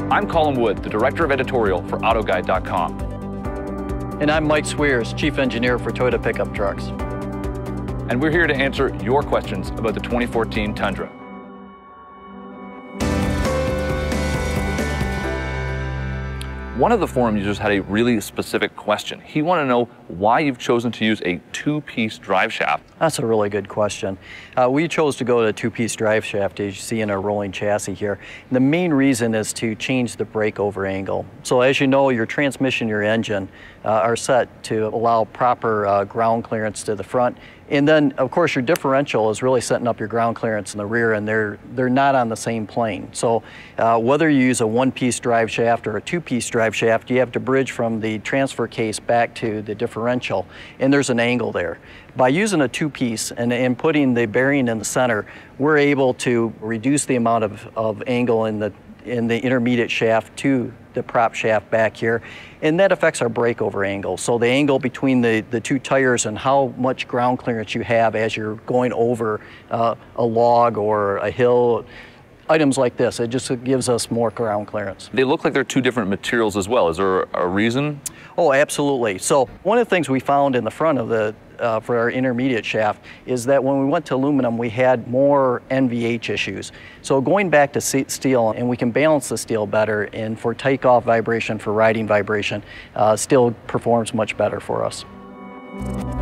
I'm Colin Wood, the Director of Editorial for Autoguide.com. And I'm Mike Sweers, Chief Engineer for Toyota Pickup Trucks. And we're here to answer your questions about the 2014 Tundra. One of the forum users had a really specific question. He wanted to know why you've chosen to use a two-piece drive shaft. That's a really good question. We chose to go to a two-piece drive shaft, as you see in our rolling chassis here. And the main reason is to change the breakover angle. So as you know, your transmission, your engine are set to allow proper ground clearance to the front. And then, of course, your differential is really setting up your ground clearance in the rear, and they're not on the same plane. So whether you use a one-piece drive shaft or a two-piece drive shaft, you have to bridge from the transfer case back to the differential, and there's an angle there. By using a two-piece and putting the bearing in the center, we're able to reduce the amount of angle in the intermediate shaft to the prop shaft back here, and that affects our breakover angle. So the angle between the two tires and how much ground clearance you have as you're going over a log or a hill, items like this, it just gives us more ground clearance. They look like they're two different materials as well. Is there a reason? Oh, absolutely. So one of the things we found in the front of the for our intermediate shaft is that when we went to aluminum, we had more NVH issues. So going back to steel, and we can balance the steel better, and for takeoff vibration, for riding vibration, steel performs much better for us.